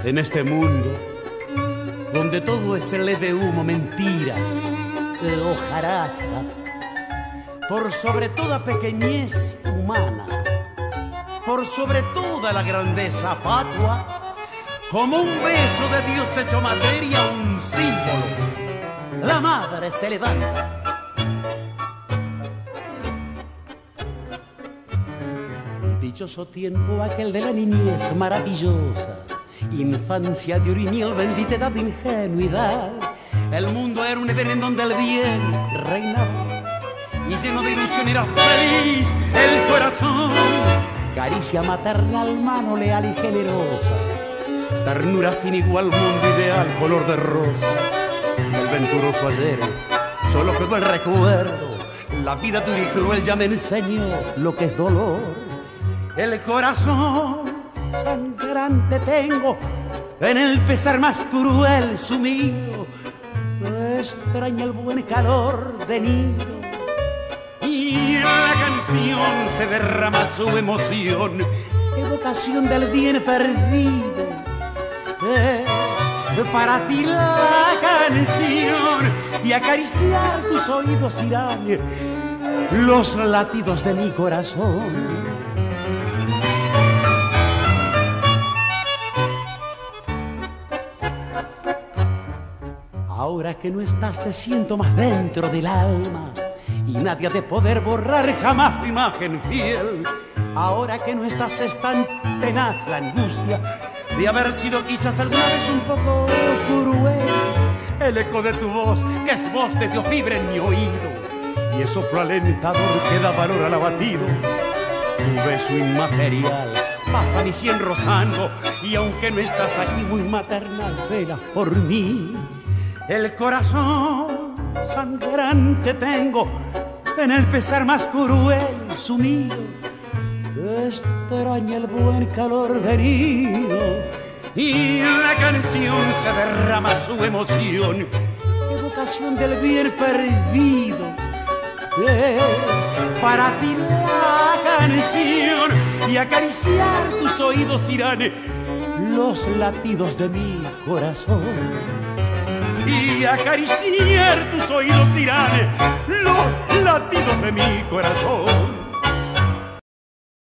En este mundo donde todo es leve humo, mentiras, hojarascas, por sobre toda pequeñez humana, por sobre toda la grandeza fatua, como un beso de Dios hecho materia, un símbolo, la madre se levanta. Dichoso tiempo aquel de la niñez maravillosa, infancia de oro y miel, bendita edad de ingenuidad. El mundo era un Edén en donde el bien reinaba, y lleno de ilusión era feliz el corazón. Caricia maternal, mano leal y generosa, ternura sin igual, mundo ideal, color de rosa. El venturoso ayer solo quedó el recuerdo, la vida dura y cruel ya me enseñó lo que es dolor. El corazón sangrante tengo, en el pesar más cruel sumido, extraña el buen calor de nido, y en la canción se derrama su emoción, evocación del bien perdido. Es para ti la canción, y acariciar tus oídos irán los latidos de mi corazón. Ahora que no estás te siento más dentro del alma, y nadie ha de poder borrar jamás tu imagen fiel. Ahora que no estás es tan tenaz la angustia de haber sido quizás alguna vez un poco cruel. El eco de tu voz, que es voz de Dios, vibra en mi oído, y es soplo alentador que da valor al abatido. Tu beso inmaterial pasa mi sien rozando, y aunque no estás aquí muy maternal, velas por mí. El corazón sangrante tengo, en el pesar más cruel sumido, extraña el buen calor venido, y en la canción se derrama su emoción, evocación del bien perdido. Es para ti la canción, y acariciar tus oídos irán los latidos de mi corazón. Y acariciar tus oídos irán los latidos de mi corazón.